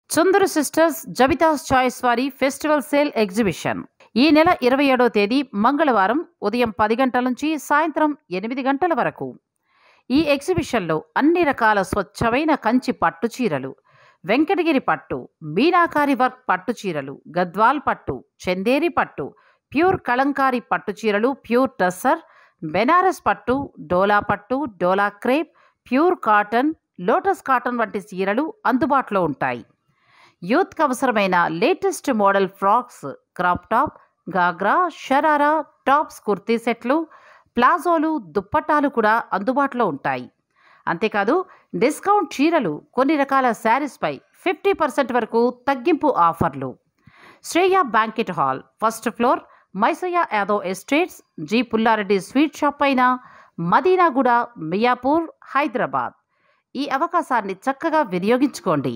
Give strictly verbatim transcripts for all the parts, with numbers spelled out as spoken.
చుందరు sisters జబితాస్ choice వారి festival sale exhibition ఈ నెల ఇరవై ఏడవ తేదీ మంగళవారం ఉదయం పది గంటల నుంచి సాయంత్రం ఎనిమిది గంటల వరకు. ఈ ఎగ్జిబిషన్లో అన్ని రకాల స్వచ్ఛమైన కంచి పట్టు చీరలు, వెంకటగిరి పట్టు, మీనాకారి వర్క్ పట్టు చీరలు, గద్వాల్ పట్టు, చందేరి పట్టు, ప్యూర్ కలంకారీ పట్టు చీరలు, ప్యూర్ టస్సర్, బెనారస్ పట్టు, డోలా పట్టు, డోలా crepe, pure cotton, lotus cotton వంటి చీరలు అందుబాటులో ఉంటాయి. యూత్కి అవసరమైన latest model frocks, crop top, ghagra, sharara, tops, kurti సెట్లు, ప్లాజోలు, దుప్పట్టాలు కూడా అందుబాటులో ఉంటాయి. అంతేకాదు డిస్కౌంట్ చీరలు, కొన్ని రకాల శారీస్పై ఫిఫ్టీ పర్సెంట్ వరకు తగ్గింపు ఆఫర్లు. Shreya banquet hall, first floor, Maisaiah Yadav estates, G Pullareddy sweet shop పైన, మదీనాగూడ, మియాపూర్, హైదరాబాద్. ఈ అవకాశాన్ని చక్కగా వినియోగించుకోండి.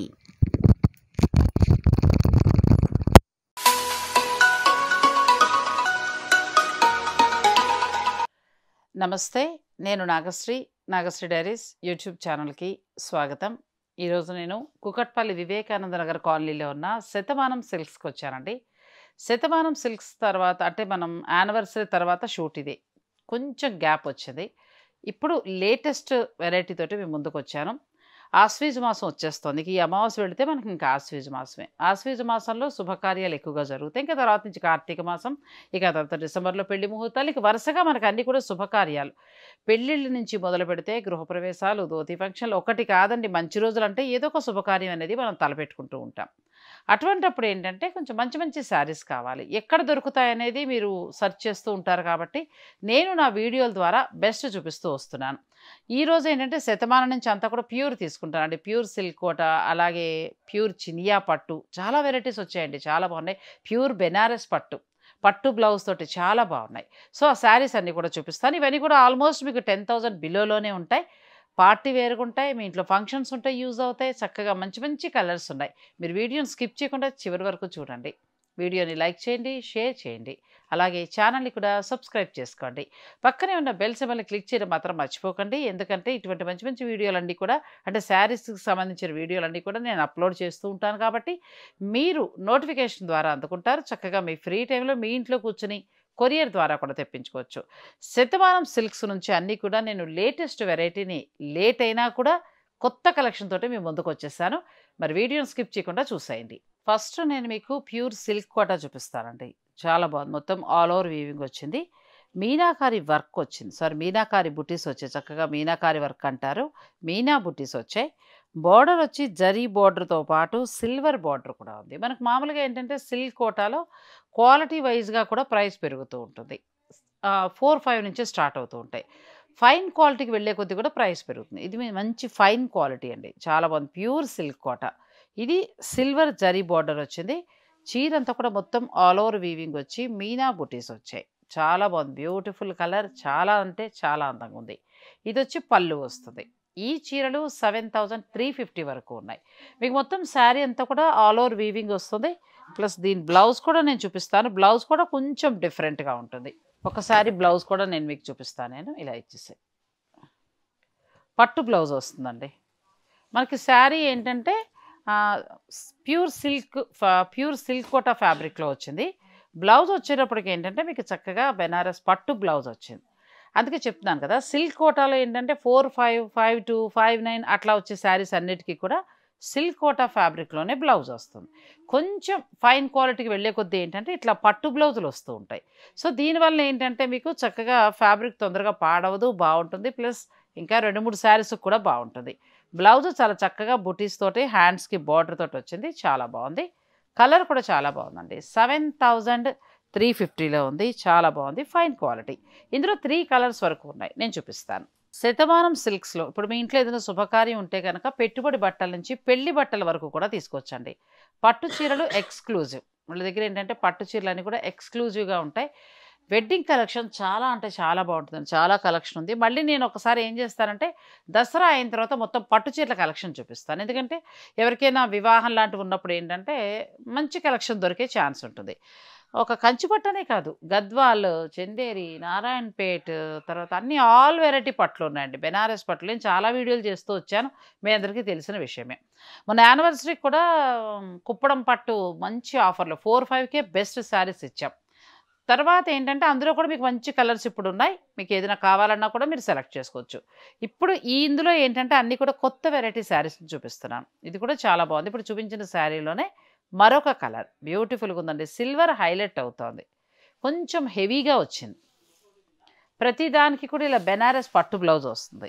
నమస్తే, నేను నాగశ్రీ, నాగశ్రీ డైరీస్ యూట్యూబ్ ఛానల్కి స్వాగతం. ఈరోజు నేను కుకట్పల్లి వివేకానంద నగర్ కాలనీలో ఉన్న శతమానం సిల్క్స్కి వచ్చానండి. శతమానం సిల్క్స్ తర్వాత అంటే మనం యానివర్సరీ తర్వాత షూట్ ఇది, కొంచెం గ్యాప్ వచ్చింది. ఇప్పుడు లేటెస్ట్ వెరైటీ తోటి మేము ముందుకు వచ్చాను. ఆశ్వీజ మాసం వచ్చేస్తుంది. ఈ అమావాస్య వెళితే మనకి ఇంకా ఆశ్వీజ మాసమే. ఆశ్వీజ మాసంలో శుభకార్యాలు ఎక్కువగా జరుగుతాయి. ఇంకా తర్వాత నుంచి కార్తీక మాసం, ఇక తర్వాత డిసెంబర్లో పెళ్లి ముహూర్తాలు, ఇక వరుసగా మనకు అన్నీ కూడా శుభకార్యాలు. పెళ్ళిళ్ళ నుంచి మొదలు పెడితే గృహప్రవేశాలు, ధోతి ఫంక్షన్లు, ఒకటి కాదండి, మంచి రోజులు అంటే ఏదో ఒక శుభకార్యం అనేది మనం తలపెట్టుకుంటూ ఉంటాం. అటువంటప్పుడు ఏంటంటే కొంచెం మంచి మంచి శారీస్ కావాలి. ఎక్కడ దొరుకుతాయనేది మీరు సెర్చ్ చేస్తూ ఉంటారు కాబట్టి నేను నా వీడియోల ద్వారా బెస్ట్ చూపిస్తూ వస్తున్నాను. ఈరోజు ఏంటంటే శతమానం నుంచి అంతా కూడా ప్యూర్ తీసుకుంటాను అండి. ప్యూర్ సిల్క్ కోట, అలాగే ప్యూర్ చినియా పట్టు, చాలా వెరైటీస్ వచ్చాయండి, చాలా బాగున్నాయి. ప్యూర్ బెనారస్ పట్టు, పట్టు బ్లౌజ్ తోటి చాలా బాగున్నాయి. సో ఆ శారీస్ అన్నీ కూడా చూపిస్తాను. ఇవన్నీ కూడా ఆల్మోస్ట్ మీకు టెన్ థౌజండ్ బిలోలోనే ఉంటాయి. పార్టీ వేరుగా ఉంటాయి, మీ ఇంట్లో ఫంక్షన్స్ ఉంటాయి, యూజ్ అవుతాయి. చక్కగా మంచి మంచి కలర్స్ ఉన్నాయి. మీరు వీడియోని స్కిప్ చేయకుండా చివరి వరకు చూడండి. వీడియోని లైక్ చేయండి, షేర్ చేయండి, అలాగే ఛానల్ని కూడా సబ్స్క్రైబ్ చేసుకోండి. పక్కనే ఉన్న బెల్ సింబల్ని క్లిక్ చేయడం మాత్రం మర్చిపోకండి. ఎందుకంటే ఇటువంటి మంచి మంచి వీడియోలన్నీ కూడా, అంటే శారీస్కి సంబంధించిన వీడియోలన్నీ కూడా నేను అప్లోడ్ చేస్తూ ఉంటాను కాబట్టి మీరు నోటిఫికేషన్ ద్వారా అందుకుంటారు. చక్కగా మీ ఫ్రీ టైంలో మీ ఇంట్లో కూర్చుని కొరియర్ ద్వారా కూడా తెప్పించుకోవచ్చు. శతమానం సిల్క్స్ నుంచి అన్నీ కూడా నేను లేటెస్ట్ వెరైటీని, లేట్ అయినా కూడా కొత్త కలెక్షన్ తోటి మీ ముందుకు వచ్చేసాను. మరి వీడియోని స్కిప్ చేయకుండా చూసేయండి. ఫస్ట్ నేను మీకు ప్యూర్ సిల్క్ కోటా చూపిస్తానండి. చాలా బాగుంది. మొత్తం ఆల్ ఓవర్ వీవింగ్ వచ్చింది, మీనాకారి వర్క్ వచ్చింది. సారీ, మీనాకారి బుటీస్ వచ్చాయి. చక్కగా మీనాకారి వర్క్ అంటారు, మీనా బుటీస్ వచ్చాయి. బార్డర్ వచ్చి జరీ బార్డర్తో పాటు సిల్వర్ బార్డర్ కూడా ఉంది. మనకు మామూలుగా ఏంటంటే సిల్క్ కోటాలో క్వాలిటీ వైజ్గా కూడా ప్రైస్ పెరుగుతూ ఉంటుంది. ఫోర్ ఫైవ్ నుంచి స్టార్ట్ అవుతూ ఉంటాయి. ఫైన్ క్వాలిటీకి వెళ్ళే కొద్దీ కూడా ప్రైస్ పెరుగుతుంది. ఇది మంచి ఫైన్ క్వాలిటీ అండి, చాలా బాగుంది. ప్యూర్ సిల్క్ కోట, ఇది సిల్వర్ జరీ బార్డర్ వచ్చింది. చీర అంతా కూడా మొత్తం ఆల్ ఓవర్ వీవింగ్ వచ్చి మీనా బుటీస్ వచ్చాయి. చాలా బాగుంది, బ్యూటిఫుల్ కలర్, చాలా అంటే చాలా అందంగా ఉంది. ఇది వచ్చి పళ్ళు వస్తుంది. ఈ చీరలు సెవెన్ థౌజండ్ త్రీ ఫిఫ్టీ వరకు ఉన్నాయి. మీకు మొత్తం శారీ అంతా కూడా ఆల్ ఓవర్ వీవింగ్ వస్తుంది. ప్లస్ దీని బ్లౌజ్ కూడా నేను చూపిస్తాను. బ్లౌజ్ కూడా కొంచెం డిఫరెంట్గా ఉంటుంది. ఒకసారి బ్లౌజ్ కూడా నేను మీకు చూపిస్తాను. నేను ఇలా ఇచ్చేసే పట్టు బ్లౌజ్ వస్తుందండి. మనకి శారీ ఏంటంటే pure silk, pure silk Kota ఫ్యాబ్రిక్లో వచ్చింది. బ్లౌజ్ వచ్చేటప్పటికి ఏంటంటే మీకు చక్కగా బెనారస్ పట్టు బ్లౌజ్ వచ్చింది. అందుకే చెప్తున్నాను కదా, సిల్క్ కోటాలో ఏంటంటే four five five two five nine అట్లా వచ్చే శారీస్ అన్నిటికీ కూడా సిల్క్ కోటా ఫ్యాబ్రిక్లోనే బ్లౌజ్ వస్తుంది. కొంచెం ఫైన్ క్వాలిటీకి వెళ్ళే కొద్దీ ఏంటంటే ఇట్లా పట్టు బ్లౌజులు వస్తూ ఉంటాయి. సో దీనివల్ల ఏంటంటే మీకు చక్కగా ఫ్యాబ్రిక్ తొందరగా పాడవదు, బాగుంటుంది. ప్లస్ ఇంకా రెండు మూడు శారీస్ కూడా బాగుంటుంది. బ్లౌజ్ చాలా చక్కగా బుటీస్ తోటి, హ్యాండ్స్కి బార్డర్ తోటి వచ్చింది, చాలా బాగుంది. కలర్ కూడా చాలా బాగుందండి. సెవెన్ థౌజండ్ త్రీ ఫిఫ్టీలో ఉంది, చాలా బాగుంది, ఫైన్ క్వాలిటీ. ఇందులో త్రీ కలర్స్ వరకు ఉన్నాయి, నేను చూపిస్తాను. శతమానం సిల్క్స్లో ఇప్పుడు మీ ఇంట్లో ఏదైనా శుభకార్యం ఉంటే కనుక పెట్టుబడి బట్టల నుంచి పెళ్లి బట్టల వరకు కూడా తీసుకొచ్చండి. పట్టు చీరలు ఎక్స్క్లూజివ్, వాళ్ళ దగ్గర ఏంటంటే పట్టు చీరలు అన్నీ కూడా ఎక్స్క్లూజివ్గా ఉంటాయి. వెడ్డింగ్ కలెక్షన్ చాలా అంటే చాలా బాగుంటుంది, చాలా కలెక్షన్ ఉంది. మళ్ళీ నేను ఒకసారి ఏం చేస్తానంటే దసరా అయిన తర్వాత మొత్తం పట్టు చీరల కలెక్షన్ చూపిస్తాను. ఎందుకంటే ఎవరికైనా వివాహం లాంటివి ఉన్నప్పుడు ఏంటంటే మంచి కలెక్షన్ దొరికే ఛాన్స్ ఉంటుంది. ఒక కంచిపట్టనే కాదు, గద్వాల్, చందేరి, నారాయణపేట్, తర్వాత అన్ని ఆల్ వెరైటీ పట్లు ఉన్నాయండి. బెనారస్ పట్లు నేను చాలా వీడియోలు చేస్తూ వచ్చాను, మీ అందరికీ తెలిసిన విషయమే. మన యానివర్సరీకి కూడా కుప్పడం పట్టు మంచి ఆఫర్లో ఫోర్ ఫైవ్కే బెస్ట్ శారీస్ ఇచ్చాం. తర్వాత ఏంటంటే అందులో కూడా మీకు మంచి కలర్స్ ఇప్పుడు ఉన్నాయి, మీకు ఏదైనా కావాలన్నా కూడా మీరు సెలెక్ట్ చేసుకోవచ్చు. ఇప్పుడు ఈ ఇందులో ఏంటంటే అన్నీ కూడా కొత్త వెరైటీ శారీస్ చూపిస్తున్నాను. ఇది కూడా చాలా బాగుంది. ఇప్పుడు చూపించిన శారీలోనే మరొక కలర్ బ్యూటిఫుల్గా ఉందండి, సిల్వర్ హైలైట్ అవుతోంది, కొంచెం హెవీగా వచ్చింది. ప్రతి దానికి కూడా ఇలా బెనారస్ పట్టు బ్లౌజ్ వస్తుంది.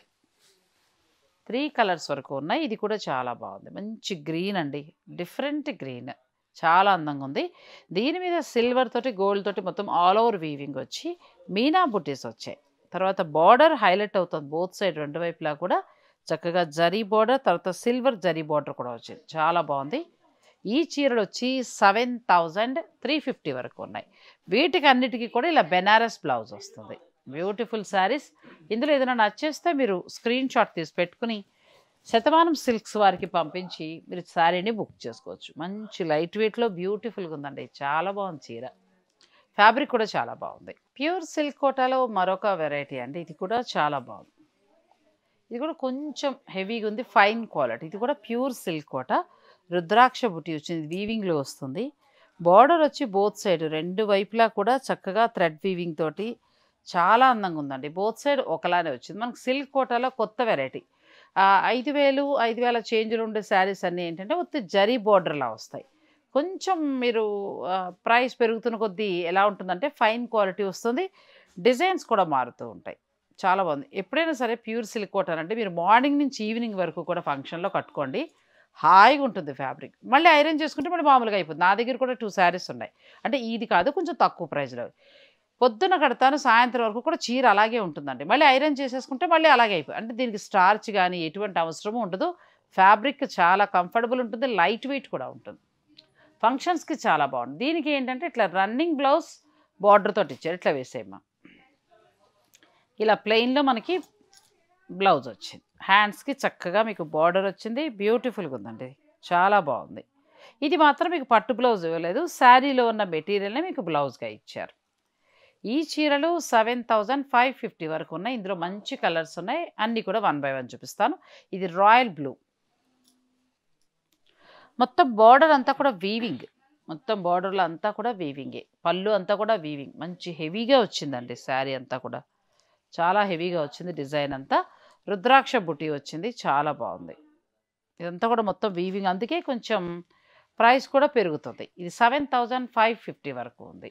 త్రీ కలర్స్ వరకు ఉన్నాయి. ఇది కూడా చాలా బాగుంది, మంచి గ్రీన్ అండి, డిఫరెంట్ గ్రీన్, చాలా అందంగా ఉంది. దీని మీద సిల్వర్ తోటి గోల్డ్ తోటి మొత్తం ఆల్ ఓవర్ వీవింగ్ వచ్చి మీనా బుటీస్ వచ్చాయి. తర్వాత బార్డర్ హైలైట్ అవుతుంది, బోత్ సైడ్ రెండు వైపులా కూడా చక్కగా జరీ బార్డర్, తర్వాత సిల్వర్ జరీ బార్డర్ కూడా వచ్చింది, చాలా బాగుంది. ఈ చీరలు వచ్చి సెవెన్ థౌజండ్ త్రీ ఫిఫ్టీ వరకు ఉన్నాయి. వీటికి అన్నిటికీ కూడా ఇలా బెనారస్ బ్లౌజ్ వస్తుంది. Beautiful sarees. ఇందులో ఏదైనా నచ్చేస్తే మీరు స్క్రీన్ షాట్ తీసి పెట్టుకుని శతమానం సిల్క్స్ వారికి పంపించి మీరు శారీని బుక్ చేసుకోవచ్చు. మంచి లైట్ వెయిట్లో బ్యూటిఫుల్గా ఉందండి, చాలా బాగుంది చీర. ఫ్యాబ్రిక్ కూడా చాలా బాగుంది. ప్యూర్ సిల్క్ కోటాలో మరొక వెరైటీ అండి, ఇది కూడా చాలా బాగుంది. ఇది కూడా కొంచెం హెవీగా ఉంది, ఫైన్ క్వాలిటీ. ఇది కూడా ప్యూర్ సిల్క్ కోట, రుద్రాక్ష బుటీ వచ్చింది, వీవింగ్లో వస్తుంది. బార్డర్ వచ్చి బోత్ సైడ్ రెండు వైపులా కూడా చక్కగా థ్రెడ్ వీవింగ్ తోటి చాలా అందంగా ఉందండి. బోత్ సైడ్ ఒకలానే వచ్చింది. మనకు సిల్క్ కోటాలో కొత్త వెరైటీ. ఐదు వేలు ఐదు వేల చేంజ్లు ఉండే శారీస్ అన్నీ ఏంటంటే ఉత్తి జరీ బార్డర్లా వస్తాయి. కొంచెం మీరు ప్రైస్ పెరుగుతున్న కొద్దీ ఎలా ఉంటుందంటే ఫైన్ క్వాలిటీ వస్తుంది, డిజైన్స్ కూడా మారుతూ ఉంటాయి. చాలా బాగుంది. ఎప్పుడైనా సరే ప్యూర్ సిల్క్ కోట అంటే మీరు మార్నింగ్ నుంచి ఈవినింగ్ వరకు కూడా ఫంక్షన్లో కట్టుకోండి, హాయిగా ఉంటుంది ఫ్యాబ్రిక్. మళ్ళీ ఐరన్ చేసుకుంటే మళ్ళీ మామూలుగా అయిపోతుంది. నా దగ్గర కూడా టూ శారీస్ ఉన్నాయి, అంటే ఇది కాదు కొంచెం తక్కువ ప్రైస్లో. పొద్దున కడతాను, సాయంత్రం వరకు కూడా చీర అలాగే ఉంటుందండి. మళ్ళీ ఐరన్ చేసేసుకుంటే మళ్ళీ అలాగే అయిపోయి, అంటే దీనికి స్టార్చ్ కానీ ఎటువంటి అవసరము ఉండదు. ఫ్యాబ్రిక్ చాలా కంఫర్టబుల్ ఉంటుంది, లైట్ వెయిట్ కూడా ఉంటుంది. ఫంక్షన్స్కి చాలా బాగుంది. దీనికి ఏంటంటే ఇట్లా రన్నింగ్ బ్లౌజ్ బార్డర్ తోటి ఇచ్చారు, ఇట్లా వేసేయమ్మా. ఇలా ప్లెయిన్లో మనకి బ్లౌజ్ వచ్చింది, హ్యాండ్స్కి చక్కగా మీకు బార్డర్ వచ్చింది, బ్యూటిఫుల్గా ఉందండి, చాలా బాగుంది. ఇది మాత్రం మీకు పట్టు బ్లౌజ్ ఇవ్వలేదు, శారీలో ఉన్న మెటీరియల్ని మీకు బ్లౌజ్గా ఇచ్చారు. ఈ చీరలు సెవెన్ థౌజండ్ ఫైవ్ ఫిఫ్టీ వరకు ఉన్నాయి. ఇందులో మంచి కలర్స్ ఉన్నాయి, అన్నీ కూడా వన్ బై వన్ చూపిస్తాను. ఇది రాయల్ బ్లూ, మొత్తం బార్డర్ అంతా కూడా వీవింగ్, మొత్తం బార్డర్లో అంతా కూడా వీవింగే, పళ్ళు అంతా కూడా వీవింగ్, మంచి హెవీగా వచ్చిందండి. శారీ అంతా కూడా చాలా హెవీగా వచ్చింది, డిజైన్ అంతా రుద్రాక్ష బుటీ వచ్చింది, చాలా బాగుంది. ఇదంతా కూడా మొత్తం వీవింగ్, అందుకే కొంచెం ప్రైస్ కూడా పెరుగుతుంది. ఇది సెవెన్ థౌజండ్ ఫైవ్ ఫిఫ్టీ వరకు ఉంది.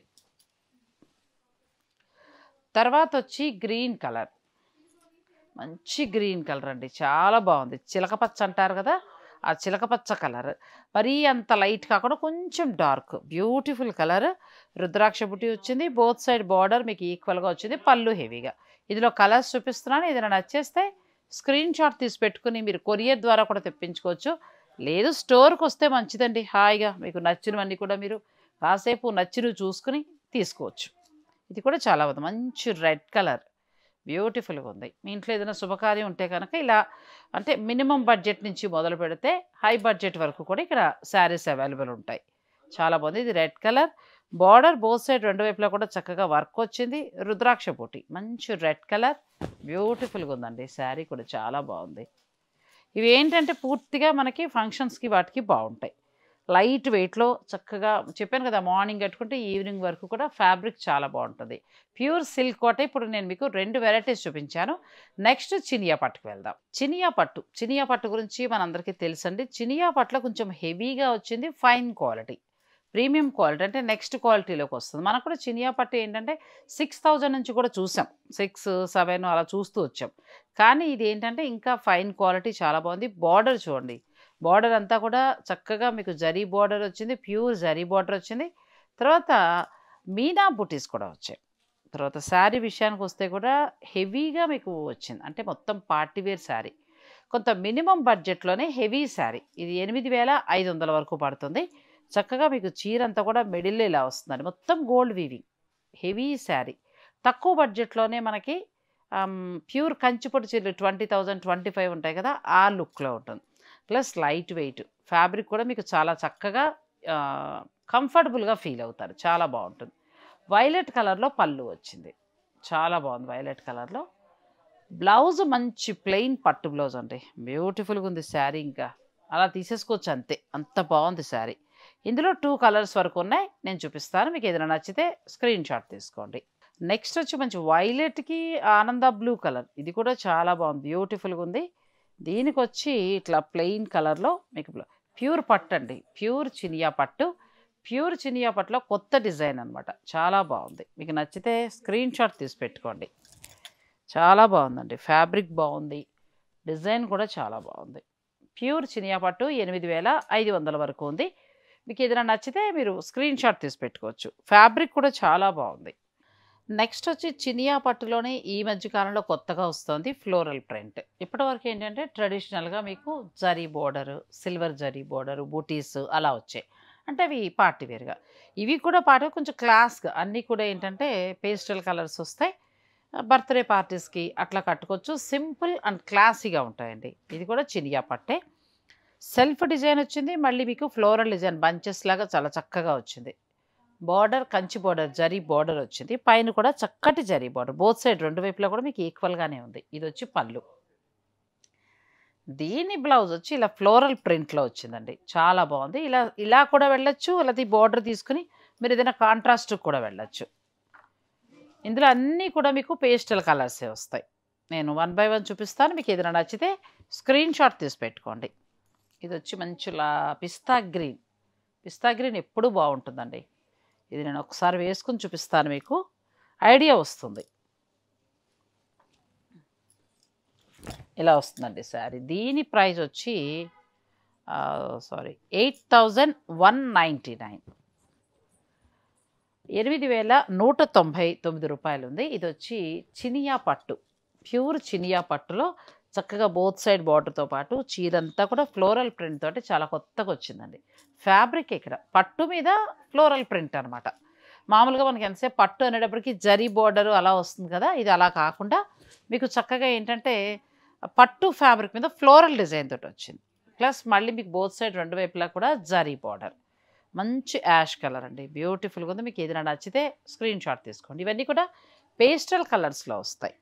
తర్వాత వచ్చి గ్రీన్ కలర్, మంచి గ్రీన్ కలర్ అండి, చాలా బాగుంది. చిలకపచ్చ అంటారు కదా, ఆ చిలకపచ్చ కలర్, మరీ అంత లైట్ కాకుండా కొంచెం డార్క్, బ్యూటిఫుల్ కలర్. రుద్రాక్ష బుటీ వచ్చింది, బోత్ సైడ్ బార్డర్ మీకు ఈక్వల్గా వచ్చింది, పళ్ళు హెవీగా. ఇందులో కలర్స్ చూపిస్తున్నాను, ఏదైనా నచ్చేస్తే స్క్రీన్ షాట్ తీసి పెట్టుకుని మీరు కొరియర్ ద్వారా కూడా తెప్పించుకోవచ్చు. లేదు స్టోర్కి వస్తే మంచిదండి, హాయిగా మీకు నచ్చినవన్నీ కూడా మీరు కాసేపు నచ్చినవి చూసుకుని తీసుకోవచ్చు. ఇది కూడా చాలా బాగుంది, మంచి రెడ్ కలర్, బ్యూటిఫుల్గా ఉంది. మీ ఇంట్లో ఏదైనా శుభకార్యం ఉంటే కనుక ఇలా, అంటే మినిమం బడ్జెట్ నుంచి మొదలు పెడితే హై బడ్జెట్ వరకు కూడా ఇక్కడ శారీస్ అవైలబుల్ ఉంటాయి. చాలా బాగుంది. ఇది red colour, border both side రెండు వైపులా కూడా చక్కగా వర్క్ వచ్చింది, రుద్రాక్ష బూటీ, మంచి రెడ్ కలర్, బ్యూటిఫుల్గా ఉందండి. శారీ కూడా చాలా బాగుంది. ఇవి ఏంటంటే పూర్తిగా మనకి ఫంక్షన్స్కి వాటికి బాగుంటాయి, లైట్ వెయిట్లో చక్కగా చెప్పాను కదా, మార్నింగ్ కట్టుకుంటే ఈవినింగ్ వరకు కూడా ఫ్యాబ్రిక్ చాలా బాగుంటుంది. Pure silk Kota. ఇప్పుడు నేను మీకు రెండు వెరైటీస్ చూపించాను. నెక్స్ట్ చినియా పట్టుకు వెళ్దాం. చినియా పట్టు, చినియా పట్టు గురించి మనందరికీ తెలుసండి. చినియా పట్టులో కొంచెం హెవీగా వచ్చింది, ఫైన్ క్వాలిటీ, ప్రీమియం క్వాలిటీ, అంటే నెక్స్ట్ క్వాలిటీలోకి వస్తుంది. మనకు కూడా చినియా పట్టు ఏంటంటే సిక్స్ థౌజండ్ నుంచి కూడా చూసాం, సిక్స్ సెవెన్ అలా చూస్తూ వచ్చాం. కానీ ఇది ఏంటంటే ఇంకా ఫైన్ క్వాలిటీ, చాలా బాగుంది. బార్డర్ చూడండి, బార్డర్ అంతా కూడా చక్కగా మీకు జరీ బార్డర్ వచ్చింది, ప్యూర్ జరీ బార్డర్ వచ్చింది. తర్వాత మీనా బుటీస్ కూడా వచ్చాయి. తర్వాత శారీ విషయానికి వస్తే కూడా హెవీగా మీకు వచ్చింది, అంటే మొత్తం పార్టీవేర్ శారీ, కొంత మినిమం బడ్జెట్లోనే హెవీ శారీ. ఇది ఎనిమిది వేల ఐదు వందల వరకు పడుతుంది. చక్కగా మీకు చీర అంతా కూడా మిడిల్లో ఇలా వస్తుందండి, మొత్తం గోల్డ్ వీవింగ్, హెవీ శారీ. తక్కువ బడ్జెట్లోనే మనకి ప్యూర్ కంచిపొడి చీరలు ట్వంటీ థౌజండ్ ట్వంటీ ఫైవ్ ఉంటాయి కదా, ఆ లుక్లో ఉంటుంది. ప్లస్ లైట్ వెయిట్, ఫ్యాబ్రిక్ కూడా మీకు చాలా చక్కగా కంఫర్టబుల్గా ఫీల్ అవుతారు. చాలా బాగుంటుంది. వైలెట్ కలర్లో పళ్ళు వచ్చింది. చాలా బాగుంది వైలెట్ కలర్లో. బ్లౌజ్ మంచి ప్లెయిన్ పట్టు బ్లౌజ్ అండి. బ్యూటిఫుల్గా ఉంది శారీ. ఇంకా అలా తీసేసుకోవచ్చు అంతే, అంత బాగుంది శారీ. ఇందులో టూ కలర్స్ వరకు ఉన్నాయి, నేను చూపిస్తాను. మీకు ఏదైనా నచ్చితే స్క్రీన్ షాట్ తీసుకోండి. నెక్స్ట్ వచ్చి మంచి వైలెట్కి ఆనంద బ్లూ కలర్. ఇది కూడా చాలా బాగుంది, బ్యూటిఫుల్గా ఉంది. దీనికి వచ్చి ఇట్లా ప్లెయిన్ కలర్లో మీకు ప్యూర్ పట్టు అండి, ప్యూర్ చినియా పట్టు. ప్యూర్ చినియా పట్టులో కొత్త డిజైన్ అనమాట. చాలా బాగుంది. మీకు నచ్చితే స్క్రీన్ షాట్ తీసి పెట్టుకోండి. చాలా బాగుందండి, ఫ్యాబ్రిక్ బాగుంది, డిజైన్ కూడా చాలా బాగుంది. ప్యూర్ చినియా పట్టు ఎనిమిది వేల ఐదు వందల వరకు ఉంది. మీకు ఏదైనా నచ్చితే మీరు స్క్రీన్ షాట్ తీసి పెట్టుకోవచ్చు. ఫ్యాబ్రిక్ కూడా చాలా బాగుంది. నెక్స్ట్ వచ్చి చినియా పట్టులోనే ఈ మధ్యకాలంలో కొత్తగా వస్తుంది ఫ్లోరల్ ప్రింట్. ఇప్పటివరకు ఏంటంటే ట్రెడిషనల్గా మీకు zari border, silver zari border, butis అలా వచ్చాయి. అంటే అవి పార్టీ వేర్గా. ఇవి కూడా పాటు కొంచెం క్లాస్గా అన్నీ కూడా ఏంటంటే పేస్టల్ కలర్స్ వస్తాయి. బర్త్డే పార్టీస్కి అట్లా కట్టుకోవచ్చు. సింపుల్ అండ్ క్లాసీగా ఉంటాయండి. ఇది కూడా చినియా పట్టే. సెల్ఫ్ డిజైన్ వచ్చింది, మళ్ళీ మీకు ఫ్లోరల్ డిజైన్ బంచెస్ లాగా చాలా చక్కగా వచ్చింది. Border Kanchi border, zari border వచ్చింది. పైన కూడా చక్కటి జరీ బార్డర్, బోత్ సైడ్ రెండు వైపులా కూడా మీకు ఈక్వల్గానే ఉంది. ఇది వచ్చి పళ్ళు. దీని బ్లౌజ్ వచ్చి ఇలా ఫ్లోరల్ ప్రింట్లో వచ్చిందండి. చాలా బాగుంది. ఇలా ఇలా కూడా వెళ్ళొచ్చు, అలాది బార్డర్ తీసుకుని మీరు ఏదైనా కాంట్రాస్ట్ కూడా వెళ్ళొచ్చు. ఇందులో అన్నీ కూడా మీకు పేస్టల్ కలర్సే వస్తాయి. నేను వన్ బై వన్ చూపిస్తాను. మీకు ఏదైనా నచ్చితే స్క్రీన్ షాట్ తీసి పెట్టుకోండి. ఇది వచ్చి మంచిలా పిస్తా గ్రీన్. పిస్తా గ్రీన్ ఎప్పుడూ బాగుంటుందండి. ఇది నేను ఒకసారి వేసుకుని చూపిస్తాను, మీకు ఐడియా వస్తుంది. ఇలా వస్తుందండి శారీ. దీని ప్రైస్ వచ్చి sorry eight thousand one ninety nine ఎనిమిది వేల నూట తొంభై తొమ్మిది రూపాయలు ఉంది. ఇది వచ్చి చినియా పట్టు, ప్యూర్ చినియా పట్టులో చక్కగా బోత్ సైడ్ బార్డర్తో పాటు చీరంతా కూడా ఫ్లోరల్ ప్రింట్ తోటి చాలా కొత్తగా వచ్చిందండి. ఫ్యాబ్రిక్ ఇక్కడ పట్టు మీద ఫ్లోరల్ ప్రింట్ అనమాట. మామూలుగా మనకి ఎంతసేపు పట్టు అనేటప్పటికి జరీ బార్డరు అలా వస్తుంది కదా, ఇది అలా కాకుండా మీకు చక్కగా ఏంటంటే పట్టు ఫ్యాబ్రిక్ మీద ఫ్లోరల్ డిజైన్ తోటి వచ్చింది. ప్లస్ మళ్ళీ మీకు బోత్ సైడ్ రెండు వైపులా కూడా జరీ బార్డర్. మంచి యాష్ కలర్ అండి, బ్యూటిఫుల్గా ఉంది. మీకు ఏదైనా నచ్చితే స్క్రీన్ షాట్ తీసుకోండి. ఇవన్నీ కూడా పేస్టల్ కలర్స్లో వస్తాయి.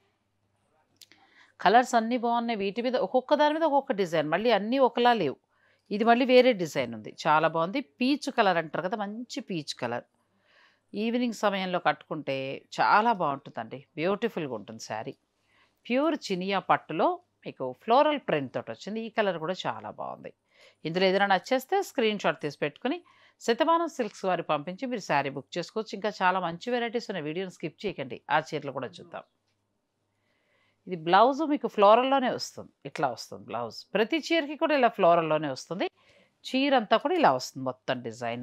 కలర్స్ అన్నీ బాగున్నాయి. వీటి మీద ఒక్కొక్క దాని మీద ఒక్కొక్క డిజైన్, మళ్ళీ అన్నీ ఒకలా లేవు. ఇది మళ్ళీ వేరే డిజైన్ ఉంది, చాలా బాగుంది. పీచ్ కలర్ అంటారు కదా, మంచి పీచ్ కలర్. ఈవినింగ్ సమయంలో కట్టుకుంటే చాలా బాగుంటుందండి, బ్యూటిఫుల్గా ఉంటుంది శారీ. ప్యూర్ చినియా పట్టులో మీకు ఫ్లోరల్ ప్రింట్ తోటి వచ్చింది. ఈ కలర్ కూడా చాలా బాగుంది. ఇందులో ఏదైనా నచ్చేస్తే స్క్రీన్ షాట్ తీసి పెట్టుకుని శతమానం సిల్క్స్ వారి పంపించి మీరు శారీ బుక్ చేసుకోవచ్చు. ఇంకా చాలా మంచి వెరైటీస్ ఉన్న వీడియోని స్కిప్ చేయకండి. ఆ చీరలు కూడా చూద్దాం. ఇది బ్లౌజ్ మీకు ఫ్లోరల్లోనే వస్తుంది, ఇట్లా వస్తుంది బ్లౌజ్. ప్రతి చీరకి కూడా ఇలా ఫ్లోరల్లోనే వస్తుంది. చీర అంతా కూడా ఇలా వస్తుంది మొత్తం డిజైన్.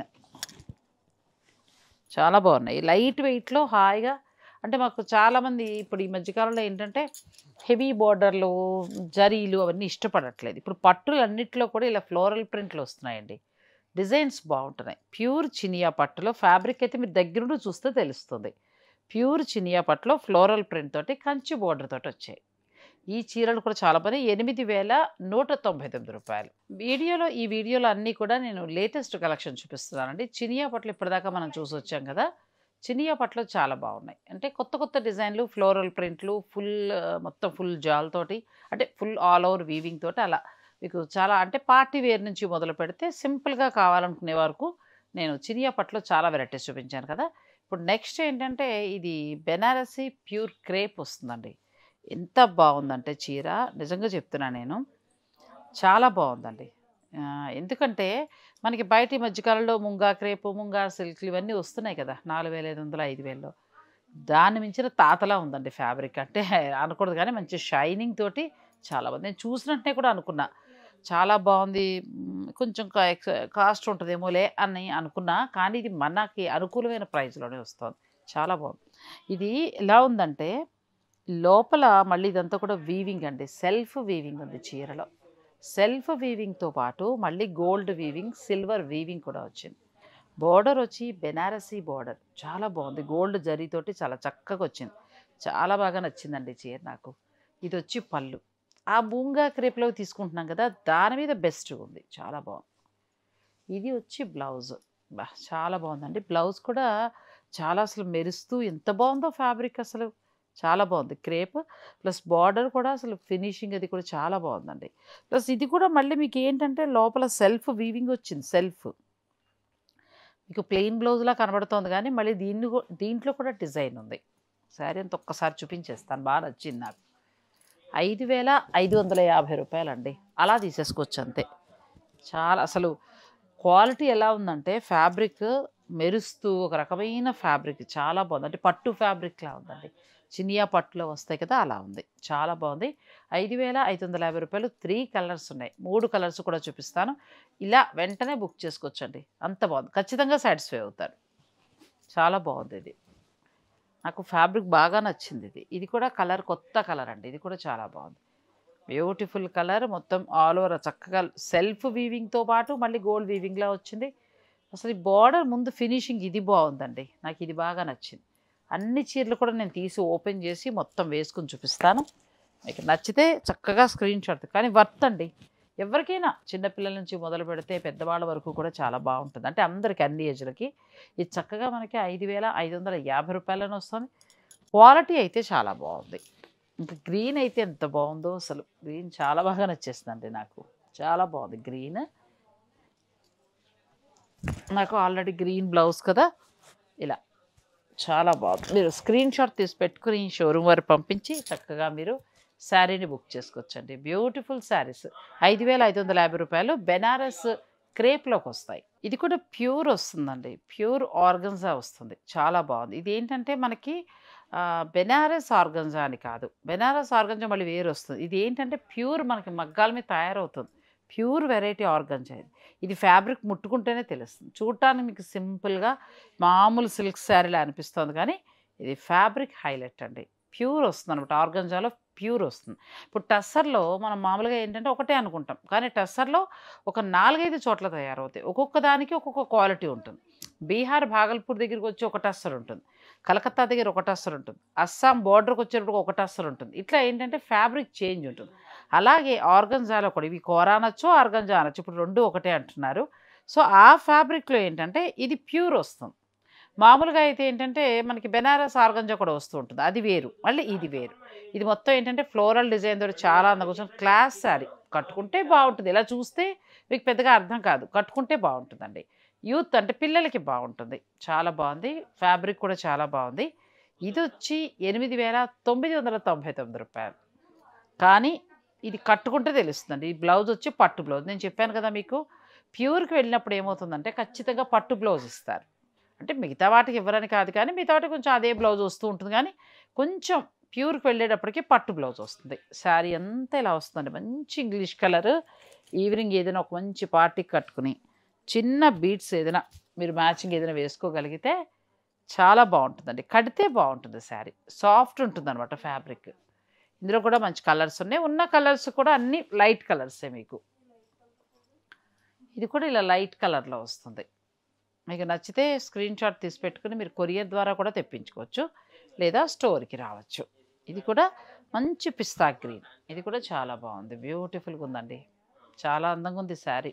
చాలా బాగున్నాయి, లైట్ వెయిట్లో హాయిగా. అంటే మాకు చాలామంది ఇప్పుడు ఈ మధ్యకాలంలో ఏంటంటే హెవీ బార్డర్లు, జరీలు అవన్నీ ఇష్టపడట్లేదు. ఇప్పుడు పట్టులు అన్నిట్లో కూడా ఇలా ఫ్లోరల్ ప్రింట్లు వస్తున్నాయండి. డిజైన్స్ బాగుంటున్నాయి. ప్యూర్ చినియా పట్టులో ఫ్యాబ్రిక్ అయితే మీరు దగ్గరుండి చూస్తే తెలుస్తుంది. ప్యూర్ చినియా పట్టులో ఫ్లోరల్ ప్రింట్ తోటి కంచి బార్డర్ తోటి వచ్చాయి. ఈ చీరలు కూడా చాలా పని. ఎనిమిది వేల నూట తొంభై తొమ్మిది రూపాయలు. వీడియోలో ఈ వీడియోలో అన్నీ కూడా నేను లేటెస్ట్ కలెక్షన్ చూపిస్తున్నానండి. చినియా పట్లు ఇప్పటిదాకా మనం చూసి వచ్చాం కదా, చినియా పట్లు చాలా బాగున్నాయి. అంటే కొత్త కొత్త డిజైన్లు, ఫ్లోరల్ ప్రింట్లు, ఫుల్ మొత్తం ఫుల్ జాల్ తోటి, అంటే ఫుల్ ఆల్ ఓవర్ వీవింగ్ తోటి అలా మీకు చాలా. అంటే పార్టీ వేర్ నుంచి మొదలు పెడితే సింపుల్గా కావాలనుకునే వరకు నేను చినియా పట్లో చాలా వెరైటీస్ చూపించాను కదా. ఇప్పుడు నెక్స్ట్ ఏంటంటే ఇది బెనారసీ ప్యూర్ క్రేప్ వస్తుందండి. ఎంత బాగుందంటే చీర, నిజంగా చెప్తున్నా నేను, చాలా బాగుందండి. ఎందుకంటే మనకి బయట ఈ మధ్యకాలంలో ముంగా క్రేపు, ముంగా సిల్క్లు ఇవన్నీ వస్తున్నాయి కదా, నాలుగు వేల ఐదు వందలు ఐదు వేలలో. దాన్ని మించిన తాతలా ఉందండి ఫ్యాబ్రిక్. అంటే అనకూడదు కానీ మంచి షైనింగ్ తోటి చాలా బాగుంది. నేను చూసినట్టే కూడా అనుకున్నా చాలా బాగుంది. కొంచెం కాస్ట్ ఉంటుందేమోలే అని అనుకున్నా, కానీ ఇది మనకి అనుకూలమైన ప్రైస్లోనే వస్తుంది. చాలా బాగుంది. ఇది ఎలా ఉందంటే లోపల మళ్ళీ ఇదంతా కూడా వీవింగ్ అండి, సెల్ఫ్ వీవింగ్ ఉంది చీరలో. సెల్ఫ్ వీవింగ్తో పాటు మళ్ళీ గోల్డ్ వీవింగ్, సిల్వర్ వీవింగ్ కూడా వచ్చింది. బోర్డర్ వచ్చి బెనారసీ బోర్డర్, చాలా బాగుంది. గోల్డ్ జరీతోటి చాలా చక్కగా వచ్చింది. చాలా బాగా నచ్చిందండి చీర నాకు. ఇది వచ్చి పళ్ళు. ఆ బూంగా క్రేప్లో తీసుకుంటున్నాం కదా, దాని మీద బెస్ట్ ఉంది, చాలా బాగుంది. ఇది వచ్చి బ్లౌజ్. బా! చాలా బాగుందండి. బ్లౌజ్ కూడా చాలా అసలు మెరుస్తూ ఎంత బాగుందో ఫ్యాబ్రిక్ అసలు. చాలా బాగుంది. క్రేప్ ప్లస్ బార్డర్ కూడా అసలు ఫినిషింగ్ అది కూడా చాలా బాగుందండి. ప్లస్ ఇది కూడా మళ్ళీ మీకు ఏంటంటే లోపల సెల్ఫ్ వీవింగ్ వచ్చింది. సెల్ఫ్ మీకు ప్లెయిన్ బ్లౌజ్‌లా కనబడుతోంది గానీ, మళ్ళీ దీన్ని గూ దీంట్లో కూడా డిజైన్ ఉంది. శారీ అంతా ఒక్కసారి చూపించేస్తాను. బా నచ్చింది నాకు. ఐదు వేల ఐదు వందల యాభై రూపాయలండి. అలా తీసేసుకోవచ్చు అంతే. చాలా అసలు క్వాలిటీ ఎలా ఉందంటే ఫ్యాబ్రిక్ మెరుస్తూ ఒక రకమైన ఫ్యాబ్రిక్ చాలా బాగుంది. అంటే పట్టు ఫ్యాబ్రిక్‌లా ఉందండి. చినియా పట్టులో వస్తాయి కదా! అలా ఉంది. చాలా బాగుంది. ఐదు వేల ఐదు వందల యాభై రూపాయలు మూడు కలర్స్ ఉన్నాయి. మూడు కలర్స్ కూడా చూపిస్తాను. ఇలా వెంటనే బుక్ చేసుకోవచ్చండి. అంత బాగుంది. ఖచ్చితంగా సాటిస్ఫై అవుతారు. చాలా బాగుంది ఇది. నాకు ఫ్యాబ్రిక్ బాగా నచ్చింది ఇది. ఇది కూడా కలర్ కొత్త కలర్ అండి. ఇది కూడా చాలా బాగుంది. బ్యూటిఫుల్ కలర్ మొత్తం ఆల్ ఓవర్ చక్కగా సెల్ఫ్ వీవింగ్‌తో పాటు మళ్ళీ గోల్డ్ వీవింగ్‌లా వచ్చింది. అసలు ఈ బార్డర్ ముందు ఫినిషింగ్ ఇది బాగుందండి. నాకు ఇది బాగా నచ్చింది. అన్ని చీరలు కూడా నేను తీసి ఓపెన్ చేసి మొత్తం వేసుకొని చూపిస్తాను. మీకు నచ్చితే చక్కగా స్క్రీన్ షాట్. కానీ వర్త్ అండి. ఎవరికైనా చిన్నపిల్లల నుంచి మొదలు పెడితే పెద్దవాళ్ళ వరకు కూడా చాలా బాగుంటుంది. అంటే అందరికి అన్ని ఏజ్‌లకి ఇది చక్కగా మనకి ఐదు వేల ఐదు వందల యాభై రూపాయలని వస్తుంది. క్వాలిటీ అయితే చాలా బాగుంది. ఇంకా గ్రీన్ అయితే ఎంత బాగుందో అసలు. గ్రీన్ చాలా బాగా నచ్చేసిందండి నాకు. చాలా బాగుంది గ్రీన్. నాకు ఆల్రెడీ గ్రీన్ బ్లౌజ్ కదా! ఇలా చాలా బాగుంది. మీరు స్క్రీన్ షాట్ తీసి పెట్టుకుని షోరూమ్ వారు పంపించి చక్కగా మీరు శారీని బుక్ చేసుకోవచ్చండి. బ్యూటిఫుల్ శారీస్ ఐదు వేల ఐదు వందల యాభై రూపాయలు బెనారస్ క్రేప్లోకి వస్తాయి. ఇది కూడా ప్యూర్ వస్తుందండి. ప్యూర్ ఆర్గన్జా వస్తుంది. చాలా బాగుంది. ఇది ఏంటంటే మనకి బెనారస్ ఆర్గన్జా అని కాదు. బెనారస్ ఆర్గన్జా మళ్ళీ వేరు వస్తుంది. ఇది ఏంటంటే ప్యూర్ మనకి మగ్గాల మీద తయారవుతుంది. ప్యూర్ వెరైటీ ఆర్గన్జా ఇది. ఇది ఫ్యాబ్రిక్ ముట్టుకుంటేనే తెలుస్తుంది. చూడటానికి మీకు సింపుల్గా మామూలు సిల్క్ శారీలా అనిపిస్తుంది కానీ ఇది ఫ్యాబ్రిక్ హైలైట్ అండి. ప్యూర్ వస్తుంది అనమాట. ఆర్గన్జాలో ప్యూర్ వస్తుంది. ఇప్పుడు టస్సర్లో మనం మామూలుగా ఏంటంటే ఒకటే అనుకుంటాం. కానీ టస్సర్లో ఒక నాలుగైదు చోట్ల తయారవుతాయి. ఒక్కొక్క దానికి ఒక్కొక్క క్వాలిటీ ఉంటుంది. బీహార్ భాగల్పూర్ దగ్గరికి వచ్చి ఒక టస్సర్ ఉంటుంది. కలకత్తా దగ్గర ఒక టస్సర్ ఉంటుంది. అస్సాం బోర్డర్కి వచ్చేటప్పుడు ఒక టస్సర్ ఉంటుంది. ఇట్లా ఏంటంటే ఫ్యాబ్రిక్ చేంజ్ ఉంటుంది. అలాగే ఆర్గన్జాలో కూడా ఇవి కోరా అనొచ్చు, ఆర్గన్జా అనొచ్చు. ఇప్పుడు రెండు ఒకటే అంటున్నారు. సో ఆ ఫ్యాబ్రిక్లో ఏంటంటే ఇది ప్యూర్ వస్తుంది. మామూలుగా అయితే ఏంటంటే మనకి బెనారస్ ఆర్గంజా కూడా వస్తూ ఉంటుంది. అది వేరు. మళ్ళీ ఇది వేరు. ఇది మొత్తం ఏంటంటే ఫ్లోరల్ డిజైన్ తోటి చాలా అందంగా కొంచెం క్లాస్ శారీ. కట్టుకుంటే బాగుంటుంది. ఇలా చూస్తే మీకు పెద్దగా అర్థం కాదు. కట్టుకుంటే బాగుంటుందండి. యూత్ అంటే పిల్లలకి బాగుంటుంది. చాలా బాగుంది. ఫ్యాబ్రిక్ కూడా చాలా బాగుంది. ఇది వచ్చి ఎనిమిది వేల తొమ్మిది వందల తొంభై తొమ్మిది రూపాయలు. కానీ ఇది కట్టుకుంటే తెలుస్తుందండి. ఈ బ్లౌజ్ వచ్చి పట్టు బ్లౌజ్. నేను చెప్పాను కదా మీకు ప్యూర్కి వెళ్ళినప్పుడు ఏమవుతుందంటే ఖచ్చితంగా పట్టు బ్లౌజ్ ఇస్తారు. అంటే మిగతా వాటికి ఇవ్వరని కాదు కానీ మిగతా వాటికి కొంచెం అదే బ్లౌజ్ వస్తూ ఉంటుంది. కానీ కొంచెం ప్యూర్కి వెళ్ళేటప్పటికి పట్టు బ్లౌజ్ వస్తుంది. శారీ అంతా ఇలా వస్తుందండి. మంచి ఇంగ్లీష్ కలర్. ఈవినింగ్ ఏదైనా ఒక మంచి పార్టీకి కట్టుకుని చిన్న బీట్స్ ఏదైనా మీరు మ్యాచింగ్ ఏదైనా వేసుకోగలిగితే చాలా బాగుంటుందండి. కడితే బాగుంటుంది శారీ. సాఫ్ట్ ఉంటుంది అనమాట ఫ్యాబ్రిక్. ఇందులో కూడా మంచి కలర్స్ ఉన్నాయి. ఉన్న కలర్స్ కూడా అన్ని లైట్ కలర్సే మీకు. ఇది కూడా ఇలా లైట్ కలర్లో వస్తుంది. మీకు నచ్చితే స్క్రీన్ షాట్ తీసి పెట్టుకుని మీరు కొరియర్ ద్వారా కూడా తెప్పించుకోవచ్చు. లేదా స్టోర్కి రావచ్చు. ఇది కూడా మంచి పిస్తా గ్రీన్. ఇది కూడా చాలా బాగుంది. బ్యూటిఫుల్గా ఉందండి. చాలా అందంగా ఉంది శారీ.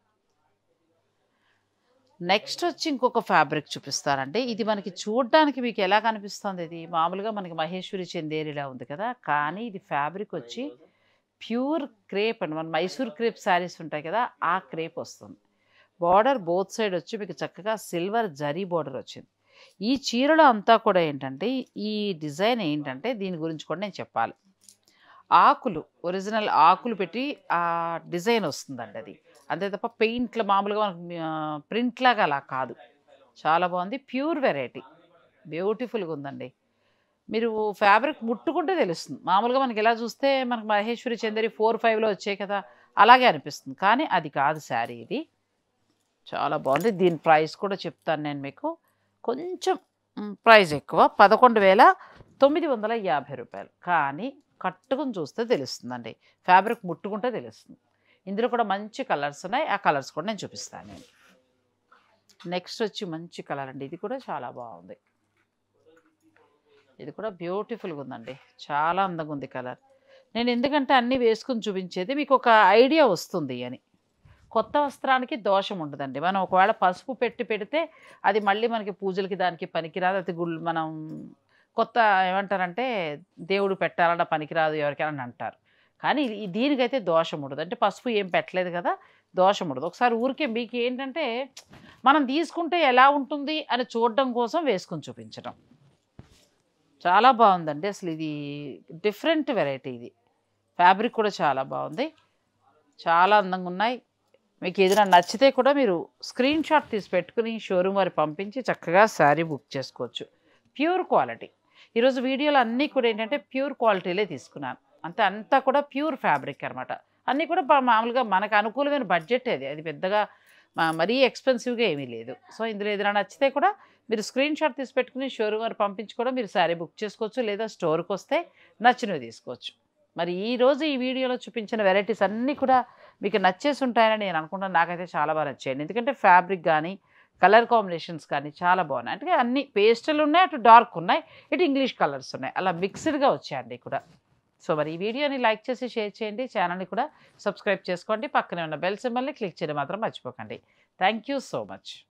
నెక్స్ట్ వచ్చి ఇంకొక ఫ్యాబ్రిక్ చూపిస్తానండి. ఇది మనకి చూడడానికి మీకు ఎలా కనిపిస్తుంది? ఇది మామూలుగా మనకి మహేశ్వరి చందేరిలా ఉంది కదా! కానీ ఇది ఫ్యాబ్రిక్ వచ్చి ప్యూర్ క్రేప్ అండి. మన మైసూర్ క్రేప్ శారీస్ ఉంటాయి కదా! ఆ క్రేప్ వస్తుంది. బార్డర్ బోత్ సైడ్ వచ్చి మీకు చక్కగా సిల్వర్ జరీ బార్డర్ వచ్చింది. ఈ చీరలో అంతా కూడా ఏంటంటే ఈ డిజైన్ ఏంటంటే దీని గురించి కూడా నేను చెప్పాలి. ఆకులు ఒరిజినల్ ఆకులు పెట్టి ఆ డిజైన్ వస్తుందండి అది. అంతే తప్ప పెయింట్లు మామూలుగా మనకు ప్రింట్ లాగా అలా కాదు. చాలా బాగుంది. Pure variety. బ్యూటిఫుల్గా ఉందండి. మీరు ఫ్యాబ్రిక్ ముట్టుకుంటే తెలుస్తుంది. మామూలుగా మనకి ఎలా చూస్తే మనకు మహేశ్వరి చందేరి ఫోర్ ఫైవ్లో వచ్చాయి కదా! అలాగే అనిపిస్తుంది. కానీ అది కాదు శారీ ఇది. చాలా బాగుంది. దీని ప్రైస్ కూడా చెప్తాను నేను మీకు. కొంచెం ప్రైస్ ఎక్కువ. పదకొండు వేల తొమ్మిది వందల యాభై రూపాయలు. కానీ కట్టుకుని చూస్తే తెలుస్తుందండి. ఫ్యాబ్రిక్ ముట్టుకుంటే తెలుస్తుంది. ఇందులో కూడా మంచి కలర్స్ ఉన్నాయి. ఆ కలర్స్ కూడా నేను చూపిస్తాను నేను. నెక్స్ట్ వచ్చి మంచి కలర్ అండి. ఇది కూడా చాలా బాగుంది. ఇది కూడా బ్యూటిఫుల్గా ఉందండి. చాలా అందంగా ఉంది కలర్. నేను ఎందుకంటే అన్నీ వేసుకుని చూపించేది మీకు ఒక ఐడియా వస్తుంది అని. కొత్త వస్త్రానికి దోషం ఉండదండి. మనం ఒకవేళ పసుపు పెట్టి పెడితే అది మళ్ళీ మనకి పూజలకి దానికి పనికిరాదు. అది గుల్ మనం కొత్త ఏమంటారంటే దేవుడు పెట్టాలన్నా పనికిరాదు ఎవరికైనా అని అంటారు. కానీ ఈ దీనికైతే దోషం ఉండదు. అంటే పసుపు ఏం పెట్టలేదు కదా! దోషం ఉండదు. ఒకసారి ఊరికే మీకు ఏంటంటే మనం తీసుకుంటే ఎలా ఉంటుంది అని చూడడం కోసం వేసుకొని చూపించడం. చాలా బాగుందండి. అసలు ఇది డిఫరెంట్ వెరైటీ ఇది. ఫ్యాబ్రిక్ కూడా చాలా బాగుంది. చాలా అందంగా ఉన్నాయి. మీకు ఏదైనా నచ్చితే కూడా మీరు స్క్రీన్ షాట్ తీసి పెట్టుకుని షోరూమ్ వారికి పంపించి చక్కగా శారీ బుక్ చేసుకోవచ్చు. Pure quality. ఈరోజు వీడియోలో అన్నీ కూడా ఏంటంటే ప్యూర్ క్వాలిటీలే తీసుకున్నాను. అంతే అంతా కూడా ప్యూర్ ఫ్యాబ్రిక్ అనమాట. అన్నీ కూడా మామూలుగా మనకు అనుకూలమైన బడ్జెట్ అది. అది పెద్దగా మరీ ఎక్స్పెన్సివ్గా ఏమీ లేదు. సో ఇందులో ఏదైనా నచ్చితే కూడా మీరు స్క్రీన్ షాట్ తీసి పెట్టుకుని షోరూమ్ వారు పంపించి కూడా మీరు శారీ బుక్ చేసుకోవచ్చు. లేదా స్టోర్కి వస్తే నచ్చినవి తీసుకోవచ్చు. మరి ఈరోజు ఈ వీడియోలో చూపించిన వెరైటీస్ అన్నీ కూడా మీకు నచ్చేసి ఉంటాయని నేను అనుకుంటాను. నాకైతే చాలా బాగా నచ్చాయండి. ఎందుకంటే ఫ్యాబ్రిక్ కానీ కలర్ కాంబినేషన్స్ కానీ చాలా బాగున్నాయి. అంటే అన్ని పేస్టల్ ఉన్నాయి, అటు డార్క్ ఉన్నాయి, ఇటు ఇంగ్లీష్ కలర్స్ ఉన్నాయి. అలా మిక్స్డ్గా వచ్చాయండి కూడా. సో మరి ఈ వీడియోని లైక్ చేసి షేర్ చేయండి. ఛానల్ని కూడా సబ్స్క్రైబ్ చేసుకోండి. పక్కనే ఉన్న బెల్ సింబల్ని క్లిక్ చేయడం మాత్రం మర్చిపోకండి. Thank you so much.